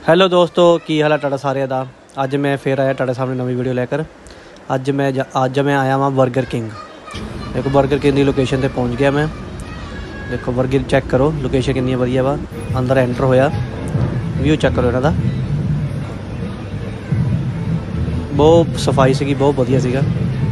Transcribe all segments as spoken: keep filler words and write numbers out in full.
Hello दोस्तों, की हाल है तुहाडा सारिਆਂ ਦਾ। ਅੱਜ मैं फिर आया तुहाडे सामने नवी वीडियो लैकर। ਅੱਜ मैं ਅੱਜ मैं आया वहाँ बर्गर किंग। देखो बर्गर किंग की लोकेशन पर पहुँच गया मैं। देखो बर्गर चैक करो, लोकेशन कितनी वधिया वा। अंदर एंटर होया, व्यू चैक करो इन्हां दा। बहुत सफाई सीगी, बहुत वधिया सीगा।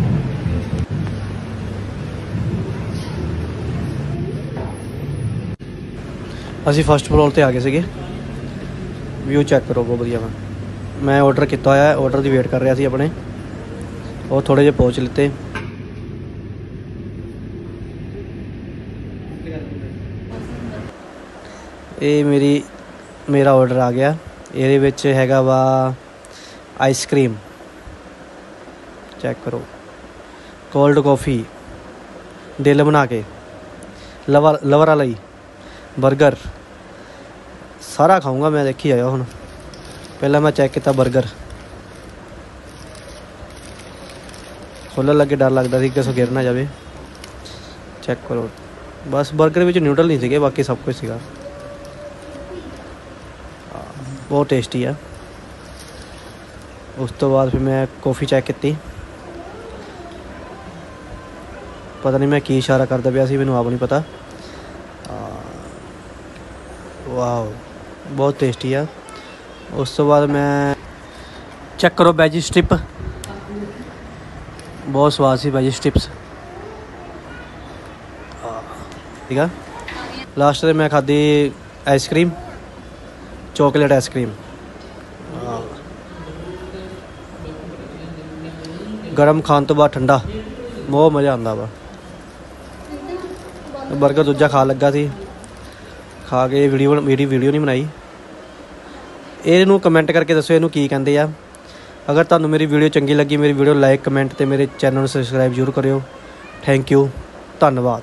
असीं फस्ट फ्लोर पर आ गए सीगे। व्यू चैक करो, बहुत वधिया वा। मैं ऑर्डर किया होया, ऑर्डर की वेट कर रहा सी अपने। वो थोड़े जे पहुँच लेते। ये मेरी मेरा ऑर्डर आ गया। ये विच हैगा वा आइसक्रीम, चैक करो। कोल्ड कॉफ़ी, दिल बना के, लवर लवर वाला बर्गर सारा खाऊंगा मैं। देखी आया हुण, पहला मैं चैक किया बर्गर। खोलण लगे डर लगता सी कि गिर ना जाए। चैक करो, बस बर्गर में न्यूडल नहीं थे, बाकी सब कुछ सीगा। बहुत टेस्टी है। उस तो बाद फिर मैं कॉफ़ी चैक की। पता नहीं मैं की इशारा करता पाया सी, मैनूं आप नहीं पता। वाह, बहुत टेस्टी है। उस तो बाद मैं चेक करो वेज स्ट्रिप, बहुत स्वाद सी वेज स्ट्रिप्स। ठीक है, लास्ट में मैं खाधी आइसक्रीम, चॉकलेट आइसक्रीम। गर्म खाने तो बाद ठंडा बहुत मज़ा आता वा। बर्गर दूजा खा लगा सी, खा के वीडियो मेरी वीडियो नहीं बनाई। ਇਹਨੂੰ कमेंट करके दसो ਇਹਨੂੰ ਕੀ ਕਹਿੰਦੇ ਆ। अगर ਤੁਹਾਨੂੰ मेरी वीडियो चंगी लगी, मेरी वीडियो लाइक कमेंट ਤੇ मेरे चैनल ਨੂੰ सब्सक्राइब जरूर करियो। थैंक यू, धन्यवाद।